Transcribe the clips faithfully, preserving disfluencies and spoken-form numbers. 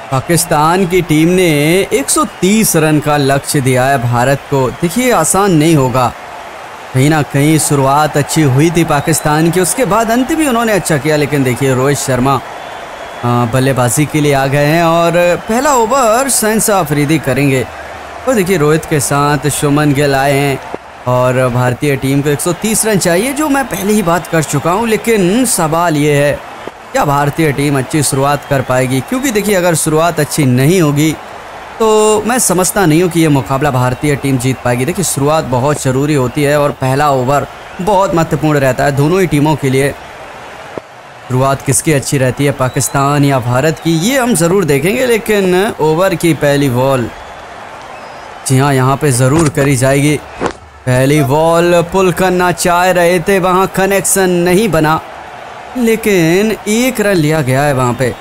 पाकिस्तान की टीम ने एक सौ तीस रन का लक्ष्य दिया है भारत को। देखिए आसान नहीं होगा, कहीं ना कहीं शुरुआत अच्छी हुई थी पाकिस्तान की, उसके बाद अंत भी उन्होंने अच्छा किया। लेकिन देखिए रोहित शर्मा बल्लेबाजी के लिए आ गए हैं और पहला ओवर शहंशाह अफरीदी करेंगे। और देखिए रोहित के साथ शुभमन गिल आए हैं और भारतीय टीम को एक सौ तीस रन चाहिए, जो मैं पहले ही बात कर चुका हूं। लेकिन सवाल ये है क्या भारतीय टीम अच्छी शुरुआत कर पाएगी, क्योंकि देखिए अगर शुरुआत अच्छी नहीं होगी तो मैं समझता नहीं हूँ कि ये मुकाबला भारतीय टीम जीत पाएगी। देखिए शुरुआत बहुत ज़रूरी होती है और पहला ओवर बहुत महत्वपूर्ण रहता है दोनों ही टीमों के लिए। शुरुआत किसकी अच्छी रहती है, पाकिस्तान या भारत की, ये हम ज़रूर देखेंगे। लेकिन ओवर की पहली बॉल, जी हाँ, यहाँ पे ज़रूर करी जाएगी। पहली बॉल पुल करना चाह रहे थे, वहाँ कनेक्शन नहीं बना, लेकिन एक रन लिया गया है वहाँ पे।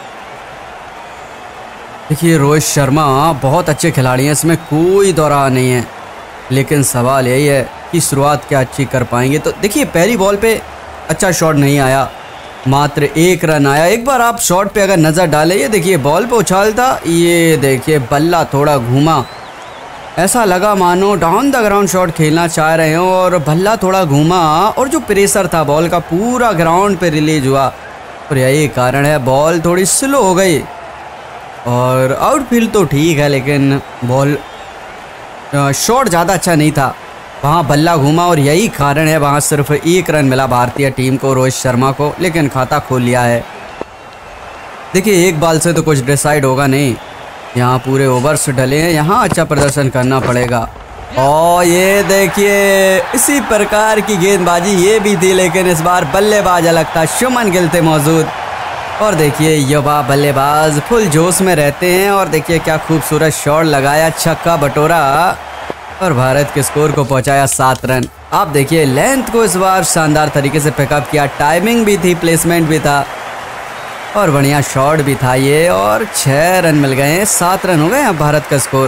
देखिए रोहित शर्मा बहुत अच्छे खिलाड़ी हैं, इसमें कोई दौरा नहीं है। लेकिन सवाल यही है कि शुरुआत क्या अच्छी कर पाएंगे। तो देखिए पहली बॉल पे अच्छा शॉट नहीं आया, मात्र एक रन आया। एक बार आप शॉट पे अगर नज़र डालें, ये देखिए बॉल पे उछाल था, ये देखिए बल्ला थोड़ा घूमा, ऐसा लगा मानो डाउन द ग्राउंड शॉट खेलना चाह रहे हो और बल्ला थोड़ा घूमा और जो प्रेशर था बॉल का पूरा ग्राउंड पे रिलीज हुआ और यही कारण है बॉल थोड़ी स्लो हो गई। और आउटफील्ड तो ठीक है, लेकिन बॉल शॉट ज़्यादा अच्छा नहीं था, वहाँ बल्ला घूमा और यही कारण है वहाँ सिर्फ एक रन मिला भारतीय टीम को, रोहित शर्मा को। लेकिन खाता खोल लिया है। देखिए एक बॉल से तो कुछ डिसाइड होगा नहीं, यहाँ पूरे ओवर्स डले हैं, यहाँ अच्छा प्रदर्शन करना पड़ेगा। और ये देखिए इसी प्रकार की गेंदबाजी ये भी थी, लेकिन इस बार बल्लेबाज अलग था, शुभमन गिल थे मौजूद। और देखिए युवा बल्लेबाज फुल जोश में रहते हैं और देखिए क्या खूबसूरत शॉट लगाया, छक्का बटोरा और भारत के स्कोर को पहुंचाया सात रन। आप देखिए लेंथ को इस बार शानदार तरीके से पिकअप किया, टाइमिंग भी थी, प्लेसमेंट भी था और बढ़िया शॉट भी था ये। और छः रन मिल गए हैं, सात रन हो गए हैं भारत का स्कोर।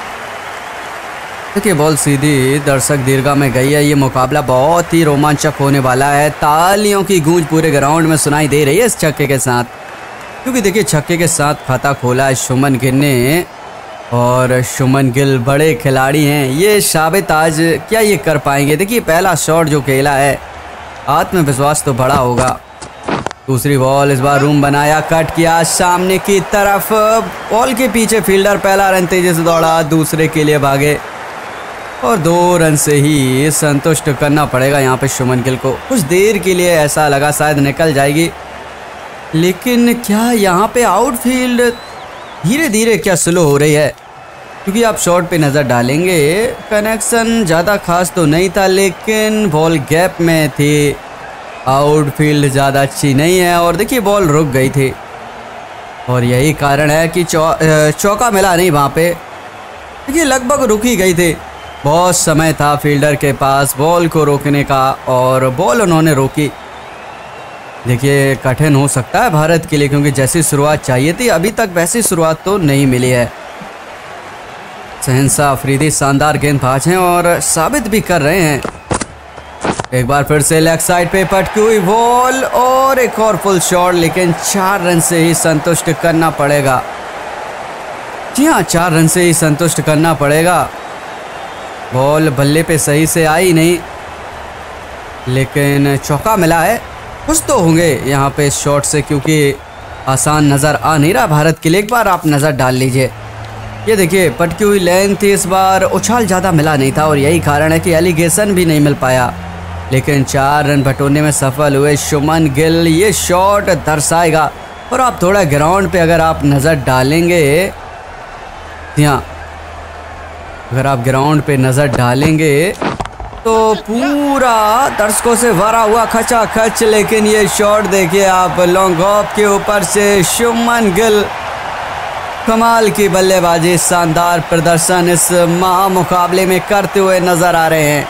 देखिए बॉल सीधी दर्शक दीर्घा में गई है। ये मुकाबला बहुत ही रोमांचक होने वाला है। तालियों की गूंज पूरे ग्राउंड में सुनाई दे रही है इस छक्के के साथ, क्योंकि देखिए छक्के के साथ खाता खोला है शुभमन गिल ने और शुभमन गिल बड़े खिलाड़ी हैं, ये साबित आज क्या ये कर पाएंगे। देखिए पहला शॉट जो खेला है, आत्मविश्वास तो बड़ा होगा। दूसरी बॉल इस बार रूम बनाया, कट किया सामने की तरफ, बॉल के पीछे फील्डर पहला रन तेजी से दौड़ा, दूसरे के लिए भागे और दो रन से ही संतुष्ट करना पड़ेगा यहाँ पे शुभमन गिल को। कुछ देर के लिए ऐसा लगा शायद निकल जाएगी, लेकिन क्या यहाँ पे आउटफील्ड धीरे धीरे क्या स्लो हो रही है, क्योंकि आप शॉट पे नज़र डालेंगे कनेक्शन ज़्यादा खास तो नहीं था, लेकिन बॉल गैप में थी, आउटफील्ड ज़्यादा अच्छी नहीं है और देखिए बॉल रुक गई थी और यही कारण है कि चौ, चौका मिला नहीं वहाँ पे। देखिए लगभग रुक ही गई थी, बहुत समय था फील्डर के पास बॉल को रोकने का और बॉल उन्होंने रोकी। देखिए कठिन हो सकता है भारत के लिए, क्योंकि जैसी शुरुआत चाहिए थी अभी तक वैसी शुरुआत तो नहीं मिली है। शहंशाह अफरीदी शानदार गेंदबाज हैं और साबित भी कर रहे हैं। एक बार फिर से लेग साइड पे पटकी हुई बॉल और एक और फुल शॉट, लेकिन चार रन से ही संतुष्ट करना पड़ेगा। जी हाँ, चार रन से ही संतुष्ट करना पड़ेगा। बॉल बल्ले पे सही से आई नहीं, लेकिन चौका मिला है, कुछ तो होंगे यहाँ पे शॉट से, क्योंकि आसान नज़र आ नहीं रहा भारत के लिए। एक बार आप नज़र डाल लीजिए, ये देखिए पटकी हुई लेंथ थी, इस बार उछाल ज़्यादा मिला नहीं था और यही कारण है कि एलिगेशन भी नहीं मिल पाया, लेकिन चार रन बटोरने में सफल हुए शुभमन गिल। ये शॉट दर्शाएगा और आप थोड़ा ग्राउंड पे अगर आप नज़र डालेंगे, यहाँ अगर आप ग्राउंड पे नज़र डालेंगे तो पूरा दर्शकों से भरा हुआ खचा खच, लेकिन ये शॉट देखिए आप लॉन्ग ऑफ के ऊपर से शुभमन गिल, कमाल की बल्लेबाजी, शानदार प्रदर्शन इस महा मुकाबले में करते हुए नजर आ रहे हैं।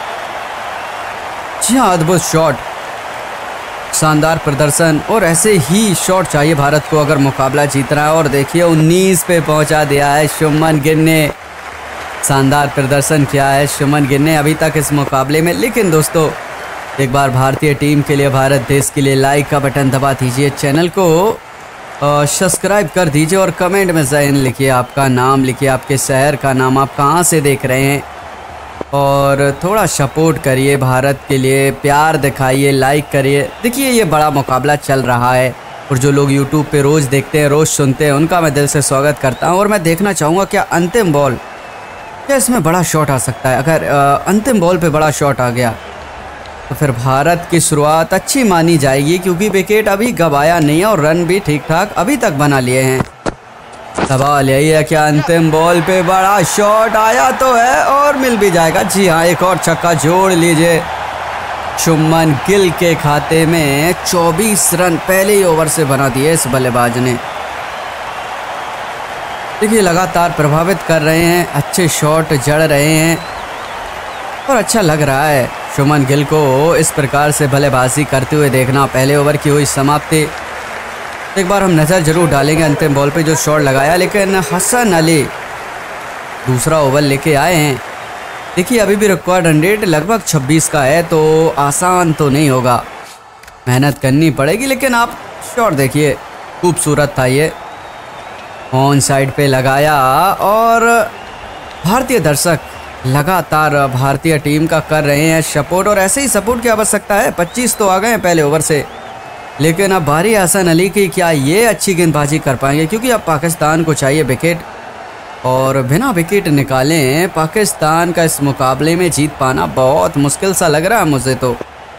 जी हाँ, अद्भुत शॉट, शानदार प्रदर्शन और ऐसे ही शॉट चाहिए भारत को अगर मुकाबला जीतना है। और देखिए उन्नीस पे पहुंचा दिया है शुभमन गिल ने, शानदार प्रदर्शन किया है शुभमन गिल ने अभी तक इस मुकाबले में। लेकिन दोस्तों एक बार भारतीय टीम के लिए, भारत देश के लिए लाइक का बटन दबा दीजिए, चैनल को सब्सक्राइब कर दीजिए और कमेंट में जहन लिखिए, आपका नाम लिखिए, आपके शहर का नाम, आप कहाँ से देख रहे हैं, और थोड़ा सपोर्ट करिए भारत के लिए, प्यार दिखाइए, लाइक करिए। देखिए ये बड़ा मुकाबला चल रहा है और जो लोग यूट्यूब पे रोज़ देखते हैं, रोज़ सुनते हैं, उनका मैं दिल से स्वागत करता हूँ। और मैं देखना चाहूँगा क्या अंतिम बॉल, क्या इसमें बड़ा शॉट आ सकता है। अगर अंतिम बॉल पे बड़ा शॉट आ गया तो फिर भारत की शुरुआत अच्छी मानी जाएगी, क्योंकि विकेट अभी गवाया नहीं है और रन भी ठीक ठाक अभी तक बना लिए हैं। सवाल यही है क्या अंतिम बॉल पे बड़ा शॉट आया तो है और मिल भी जाएगा। जी हाँ, एक और छक्का जोड़ लीजिए। शुभमन गिल के खाते में चौबीस रन पहले ही ओवर से बना दिए इस बल्लेबाज ने। देखिए लगातार प्रभावित कर रहे हैं, अच्छे शॉट जड़ रहे हैं और अच्छा लग रहा है शुभमन गिल को इस प्रकार से बल्लेबाजी करते हुए देखना। पहले ओवर की हुई समाप्ति, एक बार हम नज़र जरूर डालेंगे अंतिम बॉल पे जो शॉट लगाया, लेकिन हसन अली दूसरा ओवर लेके आए हैं। देखिए अभी भी रिकॉर्ड रन रेट लगभग छब्बीस का है, तो आसान तो नहीं होगा, मेहनत करनी पड़ेगी। लेकिन आप शॉट देखिए, खूबसूरत था ये, ऑन साइड पे लगाया और भारतीय दर्शक लगातार भारतीय टीम का कर रहे हैं सपोर्ट, और ऐसे ही सपोर्ट की आवश्यकता है। पच्चीस तो आ गए हैं पहले ओवर से, लेकिन अब बारी हसन अली की, क्या ये अच्छी गेंदबाजी कर पाएंगे, क्योंकि अब पाकिस्तान को चाहिए विकेट और बिना विकेट निकालें पाकिस्तान का इस मुकाबले में जीत पाना बहुत मुश्किल सा लग रहा है मुझे तो।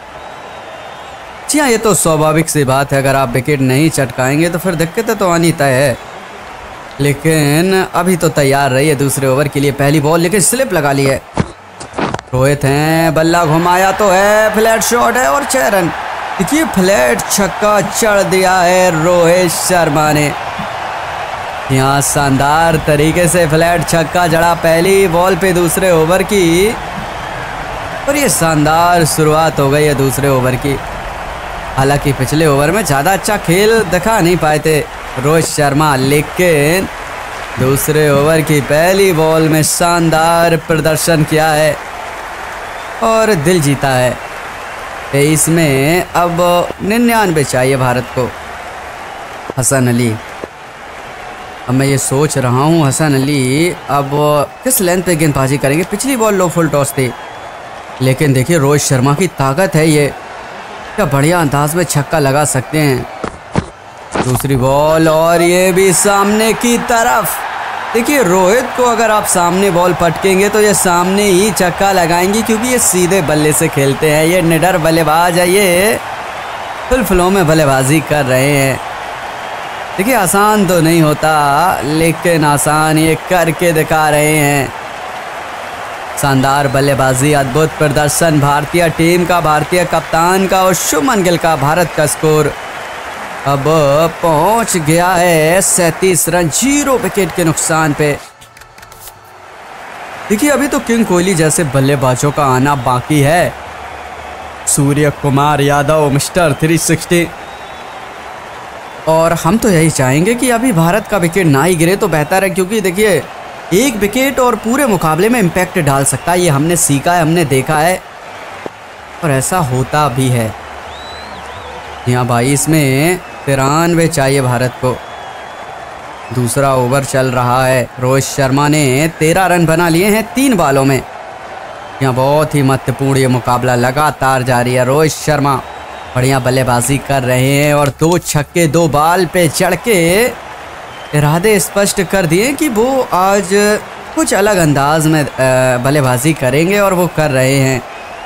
जी हाँ, ये तो स्वाभाविक सी बात है, अगर आप विकेट नहीं चटकाएंगे तो फिर दिक्कतें तो आनी तय है। लेकिन अभी तो तैयार रही है दूसरे ओवर के लिए। पहली बॉल लेकिन स्लिप लगा ली है, रोहित हैं, बल्ला घुमाया तो है, फ्लैट शॉट है और छह रन। देखिए फ्लैट छक्का चढ़ दिया है रोहित शर्मा ने, यहाँ शानदार तरीके से फ्लैट छक्का जड़ा पहली बॉल पे दूसरे ओवर की, और ये शानदार शुरुआत हो गई है दूसरे ओवर की। हालांकि पिछले ओवर में ज़्यादा अच्छा खेल दिखा नहीं पाए थे रोहित शर्मा, लेकिन दूसरे ओवर की पहली बॉल में शानदार प्रदर्शन किया है और दिल जीता है। तेईस में अब निन्यानवे चाहिए भारत को। हसन अली, अब मैं ये सोच रहा हूँ हसन अली अब किस लेंथ पे गेंदबाजी करेंगे। पिछली बॉल लो फुल टॉस थी, लेकिन देखिए रोहित शर्मा की ताकत है, ये क्या बढ़िया अंदाज में छक्का लगा सकते हैं। दूसरी बॉल और ये भी सामने की तरफ। देखिए रोहित को अगर आप सामने बॉल पटकेंगे तो ये सामने ही छक्का लगाएंगे, क्योंकि ये सीधे बल्ले से खेलते हैं, ये निडर बल्लेबाज है, ये फुल फ्लो में बल्लेबाजी कर रहे हैं। देखिए आसान तो नहीं होता, लेकिन आसान ये करके दिखा रहे हैं। शानदार बल्लेबाजी, अद्भुत प्रदर्शन भारतीय टीम का, भारतीय कप्तान का और शुभमन गिल का। भारत का स्कोर अब पहुंच गया है सैंतीस रन, जीरो विकेट के नुकसान पे। देखिए अभी तो किंग कोहली जैसे बल्लेबाजों का आना बाकी है। Surya Kumar Yadav mister three sixty, और हम तो यही चाहेंगे कि अभी भारत का विकेट ना ही गिरे तो बेहतर है, क्योंकि देखिए एक विकेट और पूरे मुकाबले में इम्पैक्ट डाल सकता है। ये हमने सीखा है, हमने देखा है और ऐसा होता भी है। यहाँ बाईस में तिरानवे चाहिए भारत को। दूसरा ओवर चल रहा है, रोहित शर्मा ने तेरह रन बना लिए हैं तीन बॉलों में। यहाँ बहुत ही महत्वपूर्ण ये मुकाबला लगातार जारी है। रोहित शर्मा बढ़िया बल्लेबाजी कर रहे हैं और दो छक्के दो बॉल पे चढ़ के इरादे स्पष्ट कर दिए कि वो आज कुछ अलग अंदाज में बल्लेबाजी करेंगे, और वो कर रहे हैं।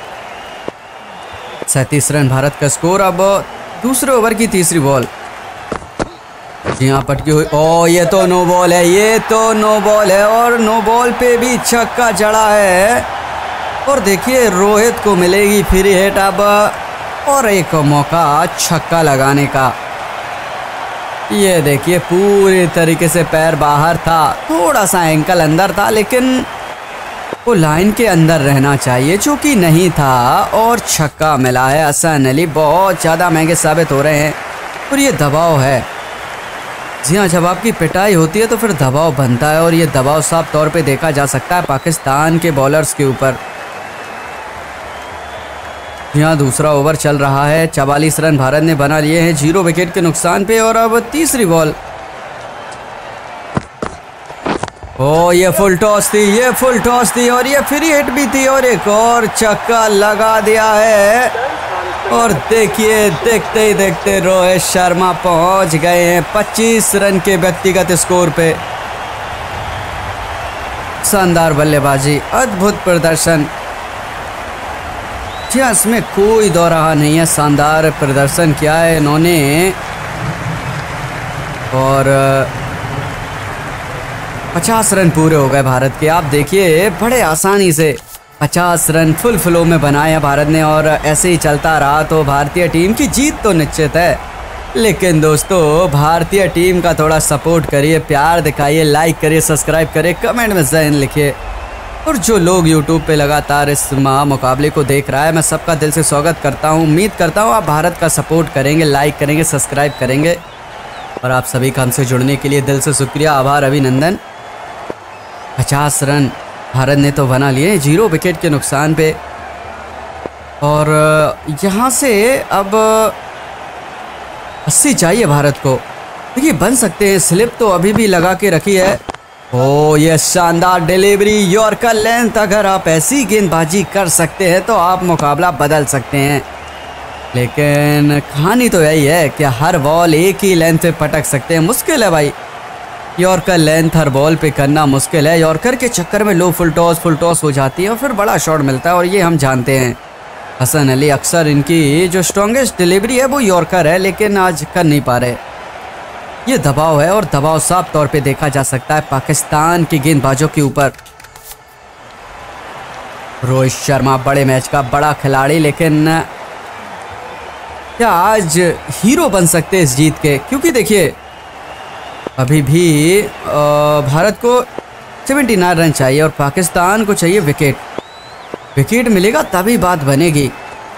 सैंतीस रन भारत का स्कोर। अब दूसरे ओवर की तीसरी बॉल, जी हाँ पटकी हुई, ओ ये तो नो बॉल है, ये तो नो बॉल है, और नो बॉल पे भी छक्का जड़ा है। और देखिए रोहित को मिलेगी फ्री हिट अब, और एक मौका छक्का लगाने का। ये देखिए पूरी तरीके से पैर बाहर था, थोड़ा सा एंकल अंदर था, लेकिन वो लाइन के अंदर रहना चाहिए, जो कि नहीं था, और छक्का मिला है। हसन अली बहुत ज़्यादा महंगे साबित हो रहे हैं, और ये दबाव है। जी हाँ, जब आपकी पिटाई होती है तो फिर दबाव बनता है, और ये दबाव साफ तौर पे देखा जा सकता है पाकिस्तान के बॉलर्स के ऊपर। यहाँ दूसरा ओवर चल रहा है। चवालीस रन भारत ने बना लिए हैं जीरो विकेट के नुकसान पे। और अब तीसरी बॉल, ओ ये फुल टॉस थी, ये फुल टॉस थी और ये फ्री हिट भी थी और एक और छक्का लगा दिया है। और देखिए देखते ही देखते रोहित शर्मा पहुंच गए हैं पच्चीस रन के व्यक्तिगत स्कोर पे। शानदार बल्लेबाजी, अद्भुत प्रदर्शन, जी इसमें कोई दो राह नहीं है। शानदार प्रदर्शन किया है इन्होंने। और पचास रन पूरे हो गए भारत के। आप देखिए बड़े आसानी से पचास रन फुल फ्लो में बनाए हैं भारत ने। और ऐसे ही चलता रहा तो भारतीय टीम की जीत तो निश्चित है। लेकिन दोस्तों भारतीय टीम का थोड़ा सपोर्ट करिए, प्यार दिखाइए, लाइक करिए, सब्सक्राइब करिए, कमेंट में जय हिंद लिखिए। और जो लोग यूट्यूब पे लगातार इस महा मुकाबले को देख रहा है, मैं सबका दिल से स्वागत करता हूँ। उम्मीद करता हूँ आप भारत का सपोर्ट करेंगे, लाइक करेंगे, सब्सक्राइब करेंगे। और आप सभी का हमसे जुड़ने के लिए दिल से शुक्रिया, आभार, अभिनंदन। पचास रन भारत ने तो बना लिए जीरो विकेट के नुकसान पे। और यहाँ से अब अस्सी चाहिए भारत को। देखिए बन सकते हैं, स्लिप तो अभी भी लगा के रखी है। ओ ये शानदार डिलीवरी, यॉर्कर लेंथ। अगर आप ऐसी गेंदबाजी कर सकते हैं तो आप मुकाबला बदल सकते हैं। लेकिन कहानी तो यही है कि हर बॉल एक ही लेंथ पे पटक सकते हैं, मुश्किल है भाई। यॉर्कर लेंथ हर बॉल पे करना मुश्किल है। यॉर्कर के चक्कर में low full toss full toss हो जाती है और फिर बड़ा शॉट मिलता है। और ये हम जानते हैं, हसन अली अक्सर इनकी जो स्ट्रॉन्गेस्ट डिलीवरी है वो यॉर्कर है, लेकिन आज कर नहीं पा रहे। ये दबाव है और दबाव साफ तौर पे देखा जा सकता है पाकिस्तान के गेंदबाजों के ऊपर। रोहित शर्मा बड़े मैच का बड़ा खिलाड़ी, लेकिन क्या आज हीरो बन सकते हैं इस जीत के? क्योंकि देखिए अभी भी भारत को उन्यासी रन चाहिए और पाकिस्तान को चाहिए विकेट। विकेट मिलेगा तभी बात बनेगी।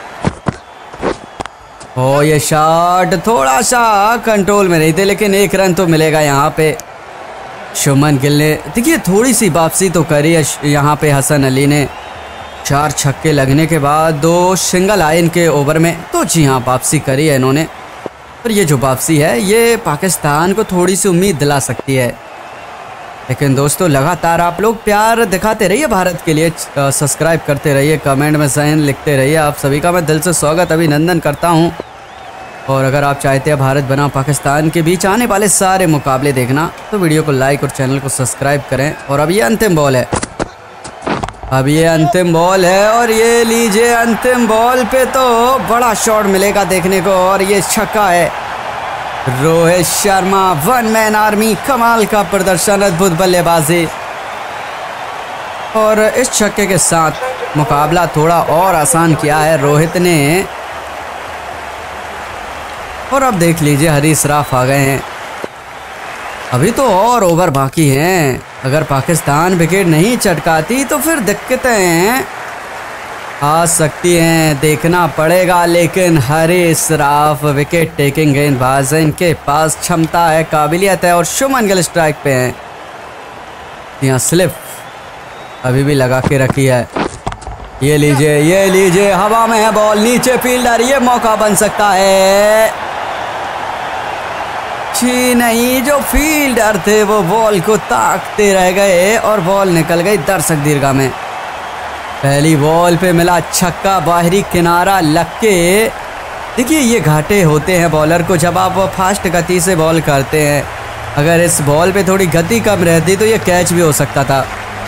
ओ ये शॉट थोड़ा सा कंट्रोल में नहीं थे, लेकिन एक रन तो मिलेगा यहाँ पे। शुभमन गिल ने देखिए थोड़ी सी वापसी तो करी है यहाँ पे। हसन अली ने चार छक्के लगने के बाद दो सिंगल आए इनके ओवर में, तो जी हाँ वापसी करी है इन्होंने। पर ये जो वापसी है ये पाकिस्तान को थोड़ी सी उम्मीद दिला सकती है। लेकिन दोस्तों लगातार आप लोग प्यार दिखाते रहिए भारत के लिए, सब्सक्राइब करते रहिए, कमेंट में जय हिंद लिखते रहिए। आप सभी का मैं दिल से स्वागत अभिनंदन करता हूं। और अगर आप चाहते हैं भारत बनाम पाकिस्तान के बीच आने वाले सारे मुकाबले देखना तो वीडियो को लाइक और चैनल को सब्सक्राइब करें। और अब ये अंतिम बॉल है, अब ये अंतिम बॉल है और ये लीजिए अंतिम बॉल पे तो बड़ा शॉट मिलेगा देखने को। और ये छक्का है। Rohit Sharma one man army, कमाल का प्रदर्शन, अद्भुत बल्लेबाजी। और इस छक्के के साथ मुकाबला थोड़ा और आसान किया है रोहित ने। और अब देख लीजिए हरीश राफ आ गए हैं। अभी तो और ओवर बाकी हैं। अगर पाकिस्तान विकेट नहीं चटकाती तो फिर दिक्कतें आ सकती हैं, देखना पड़ेगा। लेकिन हरीश राफ विकेट टेकिंग गेंदबाज है, इनके पास क्षमता है, काबिलियत है। और शुभमन गिल स्ट्राइक पे हैं। यहाँ स्लिप अभी भी लगा के रखी है। ये लीजिए ये लीजिए हवा में है बॉल, नीचे फील्डर, ये मौका बन सकता है। जी नहीं, जो फील्डर थे वो बॉल को ताकते रह गए और बॉल निकल गई दर्शक दीर्घा में। पहली बॉल पे मिला छक्का, बाहरी किनारा लग के। देखिए ये घाटे होते हैं बॉलर को जब आप फास्ट गति से बॉल करते हैं। अगर इस बॉल पे थोड़ी गति कम रहती तो ये कैच भी हो सकता था।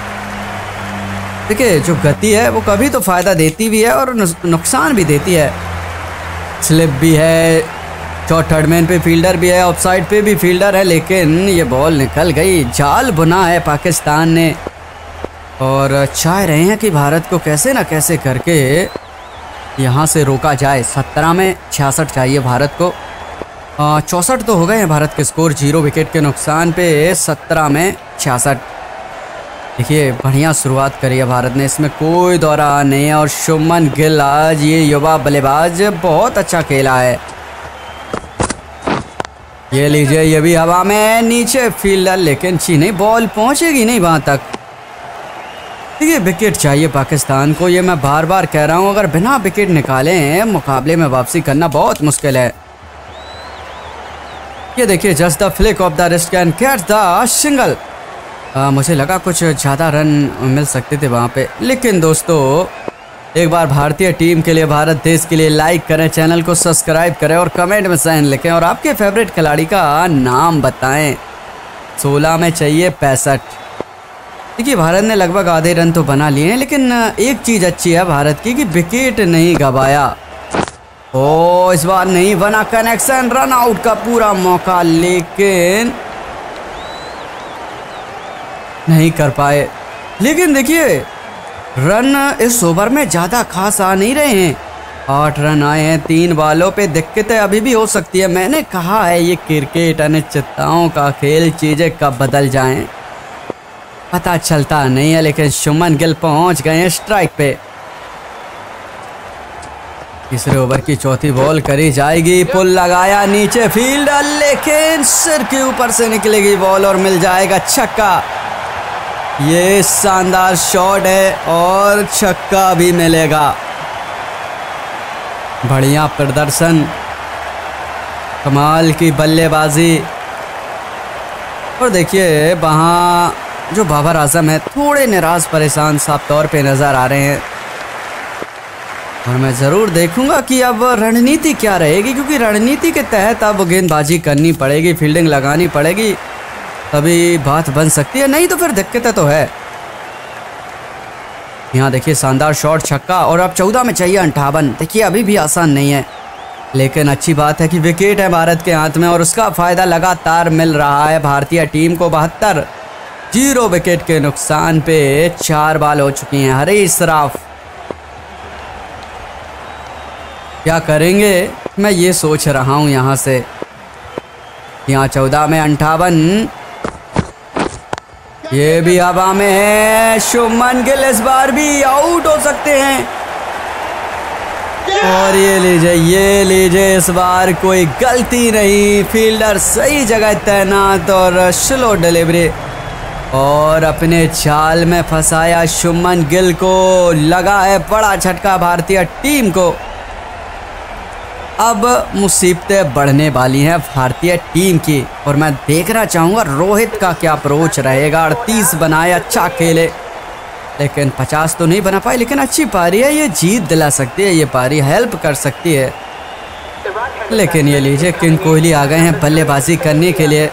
देखिए जो गति है वो कभी तो फायदा देती भी है और नुकसान भी देती है। स्लिप भी है, शॉर्ट थर्ड मैन पे फील्डर भी है, ऑफसाइड पे भी फील्डर है, लेकिन ये बॉल निकल गई। जाल बुना है पाकिस्तान ने और चाह रहे हैं कि भारत को कैसे ना कैसे करके यहाँ से रोका जाए। सत्रह में छियासठ चाहिए भारत को। चौंसठ तो हो गए हैं भारत के स्कोर जीरो विकेट के नुकसान पे। सत्रह में छियासठ। देखिए बढ़िया शुरुआत करी है भारत ने, इसमें कोई दौरा नहीं है। और शुभमन गिल आज ये युवा बल्लेबाज बहुत अच्छा खेला है। ये लीजिए ये भी हवा में, नीचे फील्डर, लेकिन छी नहीं, बॉल पहुंचेगी नहीं वहां तक। ये विकेट चाहिए पाकिस्तान को, ये मैं बार बार कह रहा हूँ। अगर बिना विकेट निकाले मुकाबले में वापसी करना बहुत मुश्किल है। ये देखिए just the flick of the wrist can catch the single. मुझे लगा कुछ ज़्यादा रन मिल सकते थे वहाँ पे, लेकिन दोस्तों एक बार भारतीय टीम के लिए, भारत देश के लिए लाइक करें, चैनल को सब्सक्राइब करें और कमेंट में साइन लिखें और आपके फेवरेट खिलाड़ी का नाम बताएं। सोलह में चाहिए पैंसठ। देखिए भारत ने लगभग आधे रन तो बना लिए हैं, लेकिन एक चीज़ अच्छी है भारत की कि विकेट नहीं गवाया। ओ इस बार नहीं बना कनेक्शन, रन आउट का पूरा मौका लेकिन नहीं कर पाए। लेकिन देखिए रन इस ओवर में ज़्यादा खास आ नहीं रहे हैं। आठ रन आए हैं तीन बॉलों पे, दिक्कतें अभी भी हो सकती है। मैंने कहा है ये क्रिकेट अनिश्चितताओं का खेल, चीज़ें कब बदल जाएं पता चलता नहीं है। लेकिन शुभमन गिल पहुंच गए हैं स्ट्राइक पे। तीसरे ओवर की चौथी बॉल करी जाएगी, पुल लगाया नीचे फील्डर, लेकिन सिर के ऊपर से निकलेगी बॉल और मिल जाएगा छक्का। ये शानदार शॉट है और छक्का भी मिलेगा। बढ़िया प्रदर्शन, कमाल की बल्लेबाजी। और देखिए वहाँ जो बाबर आजम है थोड़े निराश परेशान साफ तौर पे नज़र आ रहे हैं और मैं ज़रूर देखूंगा कि अब रणनीति क्या रहेगी, क्योंकि रणनीति के तहत अब गेंदबाजी करनी पड़ेगी, फील्डिंग लगानी पड़ेगी, तभी बात बन सकती है, नहीं तो फिर दिक्कतें तो है। यहाँ देखिए शानदार शॉट, छक्का और अब चौदह में चाहिए अंठावन। देखिए अभी भी आसान नहीं है, लेकिन अच्छी बात है कि विकेट है भारत के हाथ में और उसका फ़ायदा लगातार मिल रहा है भारतीय टीम को। बहत्तर जीरो विकेट के नुकसान पे चार बॉल हो चुकी हैं। हरीश श्राफ क्या करेंगे मैं ये सोच रहा हूँ यहाँ से। यहाँ चौदह में अंठावन, ये भी हवा में है। शुभमन गिल इस बार भी आउट हो सकते हैं और ये लीजिए ये लीजिए इस बार कोई गलती नहीं, फील्डर सही जगह तैनात और स्लो डिलीवरी और अपने चाल में फंसाया शुभमन गिल को। लगा है बड़ा झटका भारतीय टीम को। अब मुसीबतें बढ़ने वाली हैं भारतीय टीम की और मैं देखना चाहूँगा रोहित का क्या अप्रोच रहेगा। अड़तीस बनाए, अच्छा खेले, लेकिन पचास तो नहीं बना पाए, लेकिन अच्छी पारी है, ये जीत दिला सकती है, ये पारी हेल्प कर सकती है। लेकिन ये लीजिए किंग कोहली आ गए हैं बल्लेबाजी करने के लिए।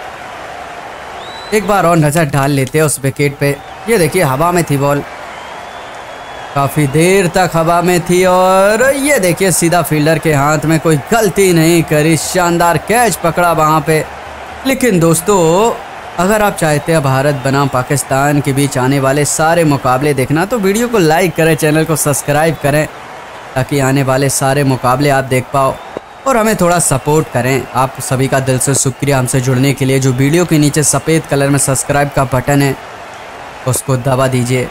एक बार और नज़र डाल लेते हैं उस विकेट पे। ये देखिए हवा में थी बॉल, काफ़ी देर तक हवा में थी और ये देखिए सीधा फील्डर के हाथ में, कोई गलती नहीं करी, शानदार कैच पकड़ा वहाँ पे। लेकिन दोस्तों अगर आप चाहते हैं भारत बनाम पाकिस्तान के बीच आने वाले सारे मुकाबले देखना तो वीडियो को लाइक करें, चैनल को सब्सक्राइब करें ताकि आने वाले सारे मुकाबले आप देख पाओ और हमें थोड़ा सपोर्ट करें। आप सभी का दिल से शुक्रिया हमसे जुड़ने के लिए। जो वीडियो के नीचे सफ़ेद कलर में सब्सक्राइब का बटन है उसको दबा दीजिए।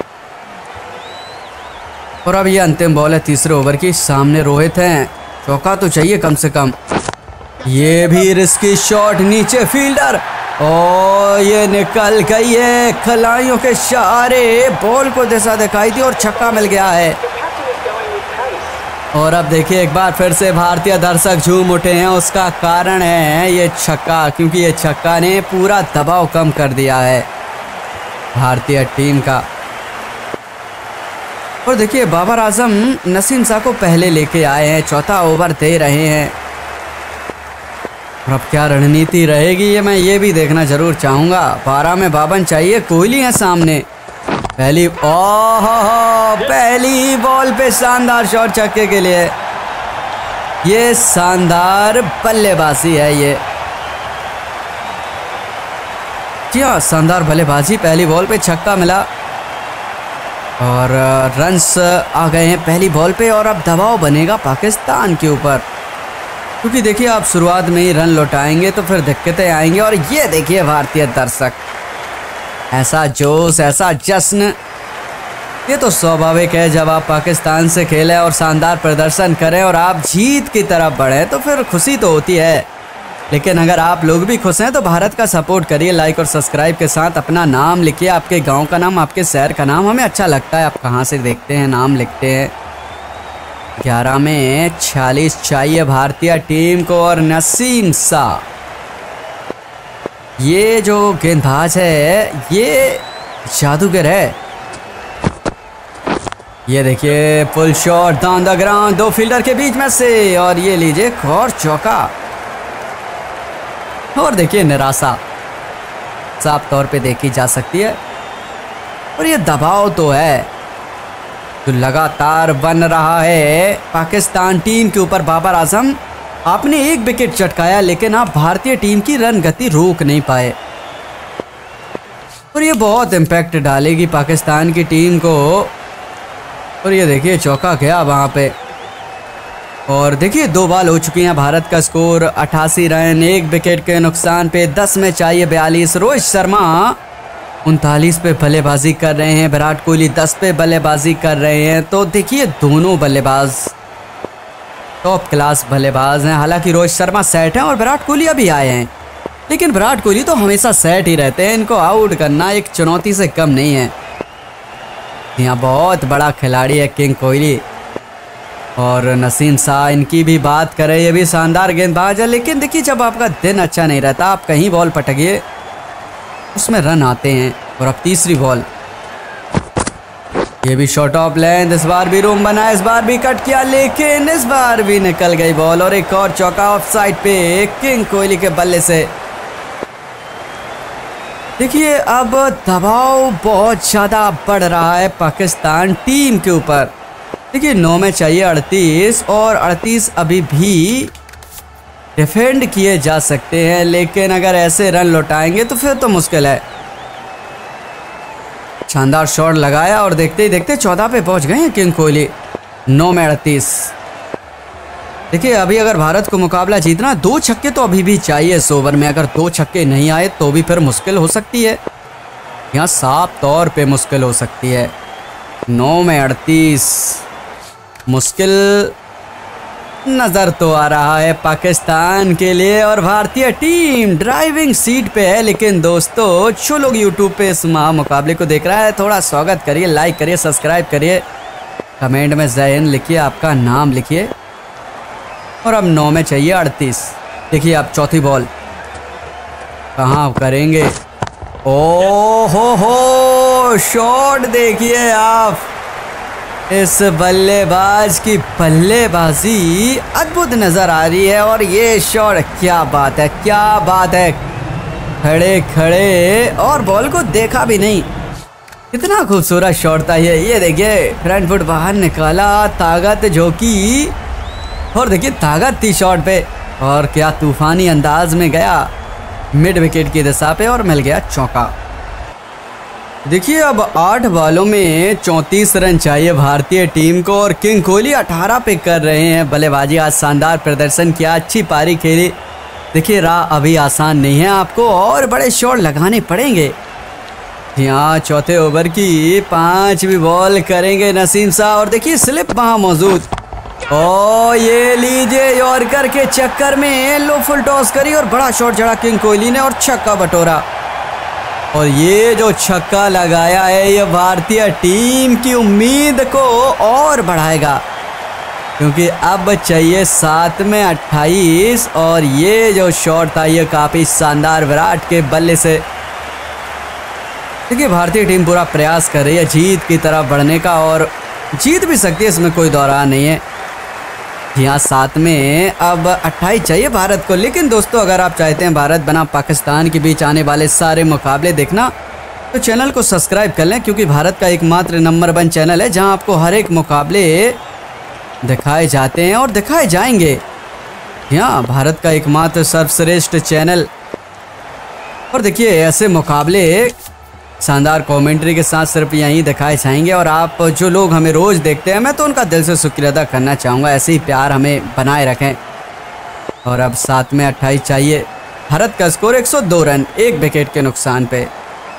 और अब ये अंतिम बॉल है तीसरे ओवर की, सामने रोहित हैं, चौका तो चाहिए कम से कम। ये भी रिस्की शॉट, नीचे फील्डर और ये निकल गई है खिलाड़ियों के सहारे, बॉल को दिशा दिखाई थी और छक्का मिल गया है। और अब देखिए एक बार फिर से भारतीय दर्शक झूम उठे हैं, उसका कारण है ये छक्का, क्योंकि ये छक्का ने पूरा दबाव कम कर दिया है भारतीय टीम का। और देखिए बाबर आजम नसीम शाह को पहले लेके आए हैं, चौथा ओवर दे रहे हैं और अब क्या रणनीति रहेगी ये मैं ये भी देखना जरूर चाहूँगा। बारह में बावन चाहिए, कोहली है सामने। पहली ओह पहली बॉल पे शानदार शॉट छक्के के लिए, ये शानदार बल्लेबाजी है। ये जी हाँ शानदार बल्लेबाजी, पहली बॉल पे छक्का मिला और रन्स आ गए हैं पहली बॉल पे और अब दबाव बनेगा पाकिस्तान के ऊपर, क्योंकि देखिए आप शुरुआत में ही रन लौटाएंगे तो फिर दिक्कतें आएंगी। और ये देखिए भारतीय दर्शक, ऐसा जोश, ऐसा जश्न, ये तो स्वाभाविक है जब आप पाकिस्तान से खेलें और शानदार प्रदर्शन करें और आप जीत की तरफ बढ़ें तो फिर खुशी तो होती है। लेकिन अगर आप लोग भी खुश हैं तो भारत का सपोर्ट करिए लाइक और सब्सक्राइब के साथ। अपना नाम लिखिए, आपके गांव का नाम, आपके शहर का नाम, हमें अच्छा लगता है आप कहाँ से देखते हैं, नाम लिखते हैं। ग्यारह में छियालीस चाहिए भारतीय टीम को और नसीम शाह, ये जो गेंदबाज है ये जादूगर है। ये देखिए full shot down the ground, दो फील्डर के बीच में से, और ये लीजिए एक और चौका। और देखिए निराशा साफ तौर पे देखी जा सकती है। और ये दबाव तो है जो तो लगातार बन रहा है पाकिस्तान टीम के ऊपर। बाबर आजम आपने एक विकेट चटकाया लेकिन आप भारतीय टीम की रन गति रोक नहीं पाए, और ये बहुत इम्पैक्ट डालेगी पाकिस्तान की टीम को। और ये देखिए चौका गया वहाँ पे। और देखिए दो बॉल हो चुकी हैं, भारत का स्कोर अट्ठासी रन, एक विकेट के नुकसान पे, दस में चाहिए बयालीस। रोहित शर्मा उनतालीस पे बल्लेबाजी कर रहे हैं, विराट कोहली दस पे बल्लेबाजी कर रहे हैं। तो देखिए दोनों बल्लेबाज टॉप क्लास बल्लेबाज हैं। हालांकि रोहित शर्मा सेट हैं और विराट कोहली अभी आए हैं, लेकिन विराट कोहली तो हमेशा सेट ही रहते हैं। इनको आउट करना एक चुनौती से कम नहीं है। यहाँ बहुत बड़ा खिलाड़ी है किंग कोहली। और नसीम शाह इनकी भी बात करें, ये भी शानदार गेंदबाज है, लेकिन देखिए जब आपका दिन अच्छा नहीं रहता आप कहीं बॉल पटकिए उसमें रन आते हैं। और अब तीसरी बॉल, ये भी शॉर्ट ऑफ लेंथ, इस बार भी रूम बना, इस बार भी कट किया लेकिन इस बार भी निकल गई बॉल। और एक और चौका ऑफ साइड पे किंग कोहली के बल्ले से। देखिए अब दबाव बहुत ज़्यादा बढ़ रहा है पाकिस्तान टीम के ऊपर। देखिए नौ में चाहिए अड़तीस, और अड़तीस अभी भी डिफेंड किए जा सकते हैं, लेकिन अगर ऐसे रन लौटाएंगे तो फिर तो मुश्किल है। शानदार शॉट लगाया और देखते ही देखते चौदह पे पहुंच गए हैं किंग कोहली। नौ में अड़तीस। देखिए अभी अगर भारत को मुकाबला जीतना, दो छक्के तो अभी भी चाहिए इस ओवर में। अगर दो छक्के नहीं आए तो भी फिर मुश्किल हो सकती है, यहाँ साफ तौर पे मुश्किल हो सकती है। नौ में अड़तीस मुश्किल नज़र तो आ रहा है पाकिस्तान के लिए। और भारतीय टीम ड्राइविंग सीट पे है। लेकिन दोस्तों जो लोग यूट्यूब पे इस महा मुकाबले को देख रहा है, थोड़ा स्वागत करिए, लाइक करिए, सब्सक्राइब करिए, कमेंट में जय हिंद लिखिए, आपका नाम लिखिए। और अब नौ में चाहिए अड़तीस। देखिए अब चौथी बॉल कहाँ करेंगे। ओ हो हो शॉट देखिए आप, इस बल्लेबाज की बल्लेबाजी अद्भुत नजर आ रही है। और ये शॉट, क्या बात है, क्या बात है, खड़े खड़े और बॉल को देखा भी नहीं, कितना खूबसूरत शॉट था ये। ये देखिए फ्रंट फुट बाहर निकाला, ताकत झोंकी, और देखिए ताकत थी शॉट पे, और क्या तूफानी अंदाज में गया मिड विकेट की दिशा पे और मिल गया चौका। देखिए अब आठ बॉलों में चौंतीस रन चाहिए भारतीय टीम को, और किंग कोहली अठारह पे कर रहे हैं बल्लेबाजी। आज शानदार प्रदर्शन किया, अच्छी पारी खेली। देखिए राह अभी आसान नहीं है, आपको और बड़े शॉट लगाने पड़ेंगे। यहाँ चौथे ओवर की पांचवी बॉल करेंगे नसीम शाह, और देखिए स्लिप वहाँ मौजूद। ओ ये लीजिए यॉर्कर के चक्कर में लो फुल टॉस करी और बड़ा शॉट जड़ा किंग कोहली ने और छक्का बटोरा। और ये जो छक्का लगाया है ये भारतीय टीम की उम्मीद को और बढ़ाएगा, क्योंकि अब चाहिए सात में अट्ठाईस। और ये जो शॉट था ये काफ़ी शानदार विराट के बल्ले से। देखिए भारतीय टीम पूरा प्रयास कर रही है जीत की तरफ बढ़ने का, और जीत भी सकती है, इसमें कोई दौरान नहीं है। यहाँ सात में अब अट्ठाईस चाहिए भारत को। लेकिन दोस्तों अगर आप चाहते हैं भारत बनाम पाकिस्तान के बीच आने वाले सारे मुकाबले देखना, तो चैनल को सब्सक्राइब कर लें, क्योंकि भारत का एकमात्र नंबर वन चैनल है जहां आपको हर एक मुकाबले दिखाए जाते हैं और दिखाए जाएंगे। यहाँ भारत का एकमात्र सर्वश्रेष्ठ चैनल। और देखिए ऐसे मुकाबले शानदार कमेंट्री के साथ सिर्फ यहीं दिखाए जाएंगे। और आप जो लोग हमें रोज़ देखते हैं, मैं तो उनका दिल से शुक्रिया अदा करना चाहूँगा, ऐसे ही प्यार हमें बनाए रखें। और अब सात में अट्ठाईस चाहिए, भारत का स्कोर एक सौ दो रन, एक विकेट के नुकसान पे।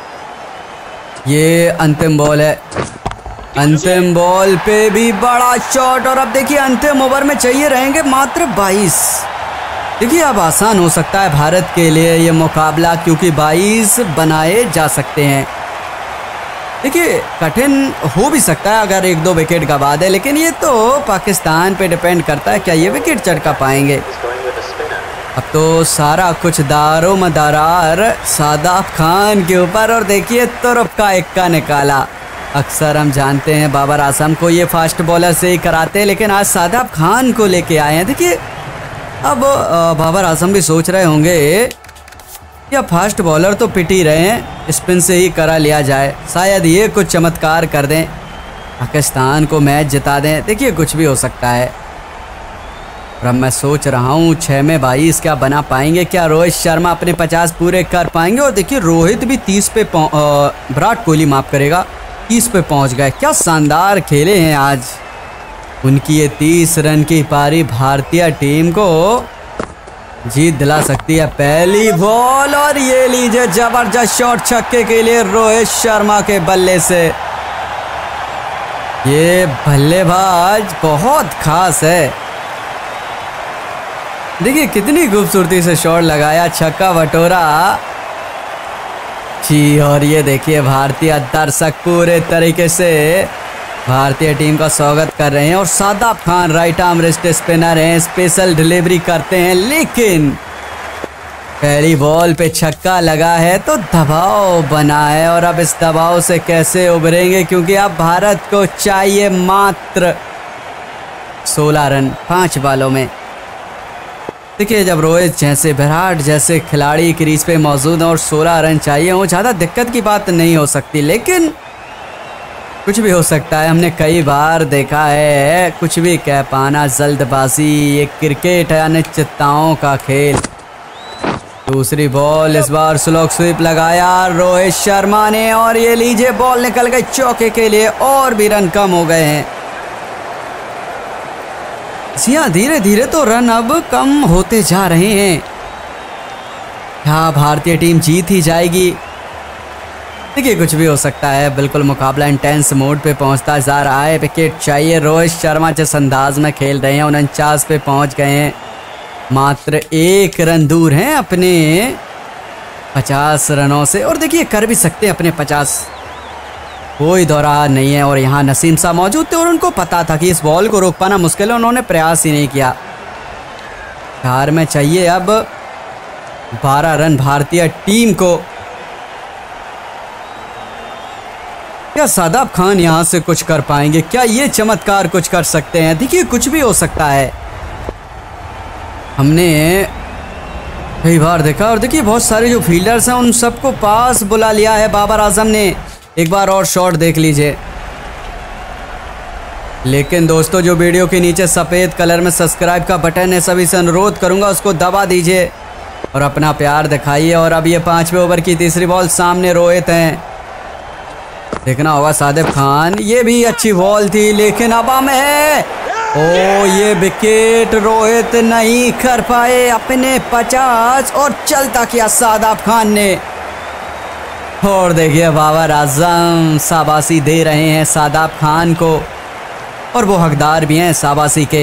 ये अंतिम बॉल है, अंतिम बॉल पे भी बड़ा शॉट। और अब देखिए अंतिम ओवर में चाहिए रहेंगे मात्र बाईस। देखिए अब आसान हो सकता है भारत के लिए ये मुकाबला, क्योंकि बाईस बनाए जा सकते हैं। देखिए कठिन हो भी सकता है अगर एक दो विकेट गवा दे, लेकिन ये तो पाकिस्तान पे डिपेंड करता है क्या ये विकेट चटका पाएंगे। अब तो सारा कुछ दारो मदारार सादाब खान के ऊपर, और देखिए तुर्प का इक्का निकाला। अक्सर हम जानते हैं बाबर आजम को ये फास्ट बॉलर से ही कराते हैं, लेकिन आज सादाब खान को लेके आए हैं। देखिए अब बाबर आजम भी सोच रहे होंगे या फास्ट बॉलर तो पिट ही रहे हैं, स्पिन से ही करा लिया जाए, शायद ये कुछ चमत्कार कर दें, पाकिस्तान को मैच जिता दें। देखिए कुछ भी हो सकता है। और अब मैं सोच रहा हूँ छः में बाईस क्या बना पाएंगे, क्या रोहित शर्मा अपने पचास पूरे कर पाएंगे। और देखिए रोहित भी तीस पे, विराट कोहली माफ़ करेगा, तीस पे पहुँच गए। क्या शानदार खेले हैं आज। उनकी ये तीस रन की पारी भारतीय टीम को जीत दिला सकती है। पहली बॉल और ये लीजिए जबरदस्त शॉट छक्के के लिए रोहित शर्मा के बल्ले से। ये बल्लेबाज बहुत खास है। देखिए कितनी खूबसूरती से शॉट लगाया, छक्का बटोरा जी। और ये देखिए भारतीय दर्शक पूरे तरीके से भारतीय टीम का स्वागत कर रहे हैं। और Shadab Khan right arm wrist spinner हैं, स्पेशल डिलीवरी करते हैं, लेकिन पहली बॉल पे छक्का लगा है तो दबाव बना है। और अब इस दबाव से कैसे उभरेंगे, क्योंकि अब भारत को चाहिए मात्र सोलह रन पाँच बॉलों में। देखिए जब रोहित जैसे, विराट जैसे खिलाड़ी क्रीज पे मौजूद हैं और सोलह रन चाहिए, वो ज़्यादा दिक्कत की बात नहीं हो सकती, लेकिन कुछ भी हो सकता है। हमने कई बार देखा है, कुछ भी कह पाना, जल्दबाजी, ये क्रिकेट है, अनिश्चितताओं का खेल। दूसरी बॉल इस बार स्लो स्वीप लगाया रोहित शर्मा ने, और ये लीजिए बॉल निकल गई चौके के लिए, और भी रन कम हो गए हैं। जी हाँ, धीरे धीरे तो रन अब कम होते जा रहे हैं। क्या भारतीय टीम जीत ही जाएगी? देखिए कुछ भी हो सकता है, बिल्कुल मुकाबला इंटेंस मोड पे पहुंचता जा रहा है। विकेट चाहिए। रोहित शर्मा जिस अंदाज में खेल रहे हैं, उनचास पे पहुंच गए हैं, मात्र एक रन दूर हैं अपने पचास रनों से। और देखिए कर भी सकते हैं अपने पचास, कोई दौरा नहीं है। और यहाँ नसीम साहब मौजूद थे और उनको पता था कि इस बॉल को रोक पाना मुश्किल है, उन्होंने प्रयास ही नहीं किया। चार में चाहिए अब बारह रन भारतीय टीम को। क्या सादाब खान यहाँ से कुछ कर पाएंगे? क्या ये चमत्कार कुछ कर सकते हैं? देखिए कुछ भी हो सकता है, हमने कई बार देखा। और देखिए बहुत सारे जो फील्डर्स हैं उन सबको पास बुला लिया है बाबर आजम ने। एक बार और शॉट देख लीजिए। लेकिन दोस्तों जो वीडियो के नीचे सफ़ेद कलर में सब्सक्राइब का बटन है, सभी से अनुरोध करूंगा उसको दबा दीजिए और अपना प्यार दिखाइए। और अब ये पाँचवें ओवर की तीसरी बॉल, सामने रोहित हैं, देखना होगा सादिब खान। ये भी अच्छी बॉल थी, लेकिन हवा में है। ओ ये विकेट रोहित नहीं कर पाए अपने पचास, और चलता किया सादाब खान ने। और देखिए बाबर आजम शाबाशी दे रहे हैं सादाब खान को, और वो हकदार भी हैं शाबाशी के,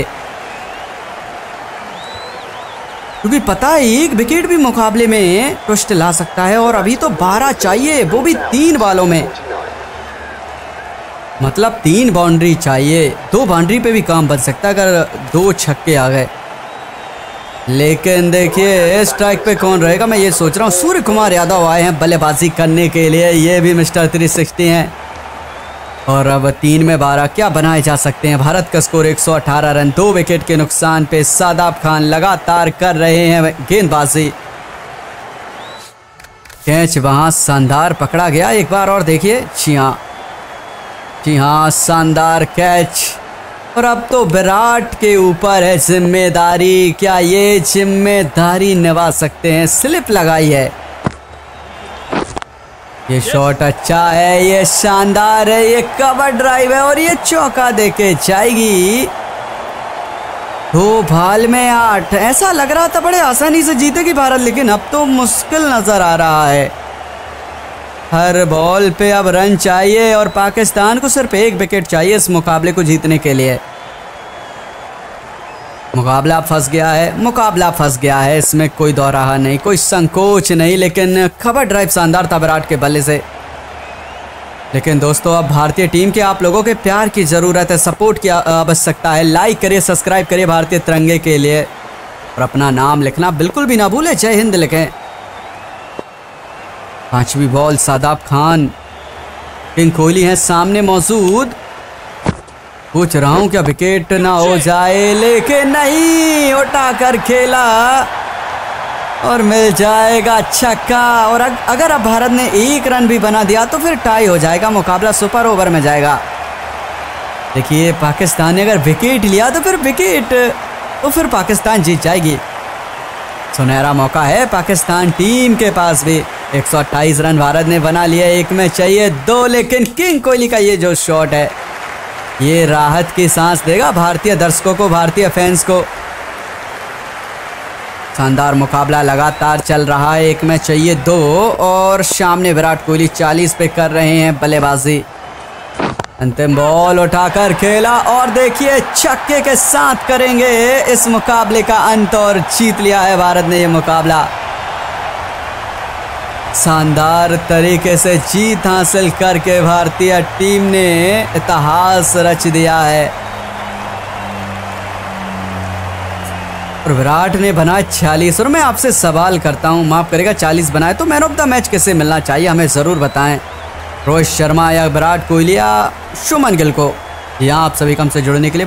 क्योंकि पता है एक विकेट भी मुकाबले में ट्विस्ट ला सकता है। और अभी तो बारह चाहिए, वो भी तीन बॉलों में, मतलब तीन बाउंड्री चाहिए। दो बाउंड्री पे भी काम बन सकता है अगर दो छक्के आ गए। लेकिन देखिए स्ट्राइक पे कौन रहेगा, मैं ये सोच रहा हूँ। सूर्य कुमार यादव आए हैं बल्लेबाजी करने के लिए, ये भी मिस्टर थ्री सिक्सटी हैं। और अब तीन में बारह क्या बनाए जा सकते हैं? भारत का स्कोर एक सौ अठारह रन, दो विकेट के नुकसान पे सादाब खान लगातार कर रहे हैं गेंदबाजी। कैच वहां शानदार पकड़ा गया, एक बार और देखिए। जी हाँ जी हाँ शानदार कैच। और अब तो विराट के ऊपर है जिम्मेदारी, क्या ये जिम्मेदारी निभा सकते हैं? स्लिप लगाई है, ये शॉट अच्छा है, ये शानदार है, ये कवर ड्राइव है, और ये चौका देके जाएगी। दो बॉल में आठ, ऐसा लग रहा था बड़े आसानी से जीतेगी भारत, लेकिन अब तो मुश्किल नजर आ रहा है। हर बॉल पे अब रन चाहिए, और पाकिस्तान को सिर्फ एक विकेट चाहिए इस मुकाबले को जीतने के लिए। मुकाबला फंस गया है, मुकाबला फंस गया है, इसमें कोई दो राह नहीं, कोई संकोच नहीं। लेकिन खबर ड्राइव शानदार था विराट के बल्ले से। लेकिन दोस्तों अब भारतीय टीम के आप लोगों के प्यार की ज़रूरत है, सपोर्ट की आवश्यकता है। लाइक करिए, सब्सक्राइब करिए भारतीय तिरंगे के लिए और अपना नाम लिखना बिल्कुल भी ना भूलें, जय हिंद लिखें। पांचवी बॉल, शादाब खान, किंग कोहली हैं सामने मौजूद। पूछ रहा हूं क्या विकेट ना हो जाए, लेकिन नहीं, उठाकर खेला और मिल जाएगा छक्का। और अगर अब भारत ने एक रन भी बना दिया तो फिर टाई हो जाएगा, मुकाबला सुपर ओवर में जाएगा। देखिए पाकिस्तान ने अगर विकेट लिया तो फिर विकेट तो फिर पाकिस्तान जीत जाएगी। सुनहरा मौका है पाकिस्तान टीम के पास भी। एक सौ अट्ठाईस रन भारत ने बना लिया, एक में चाहिए दो। लेकिन किंग कोहली का ये जो शॉट है ये राहत की सांस देगा भारतीय दर्शकों को, भारतीय फैंस को। शानदार मुकाबला लगातार चल रहा है, एक में चाहिए दो और सामने विराट कोहली चालीस पे कर रहे हैं बल्लेबाजी। अंतिम बॉल उठाकर खेला और देखिए छक्के के साथ करेंगे इस मुकाबले का अंत और जीत लिया है भारत ने ये मुकाबला। शानदार तरीके से जीत हासिल करके भारतीय टीम ने इतिहास रच दिया है। और विराट ने बनाए छियालीस। और मैं आपसे सवाल करता हूं, माफ करेगा, चालीस बनाए तो मैन ऑफ द मैच किसे मिलना चाहिए, हमें ज़रूर बताएं। रोहित शर्मा या विराट कोहली या शुभमन गिल को। यहाँ आप सभी को हमसे जुड़ने के लिए